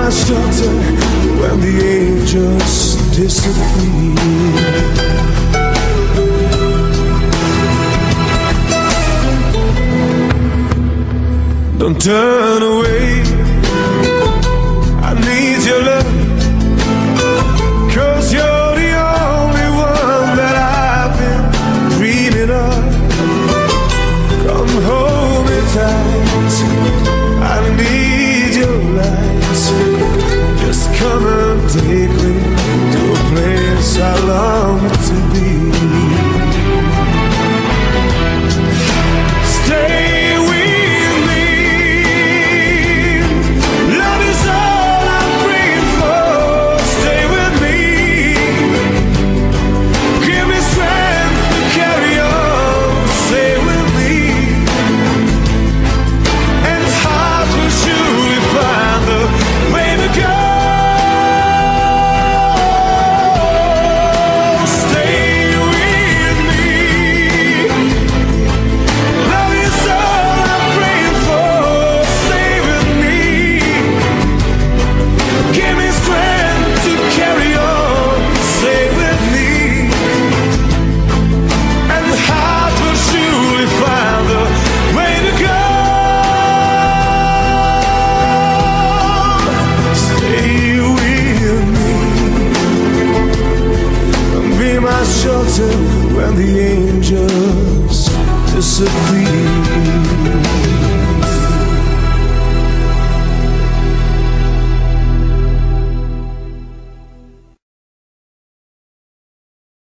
my shelter when the angels disappear. Don't turn away, I need your love, 'cause you're the only one that I've been dreaming of. Come hold me tight, I need your light. Just come and take me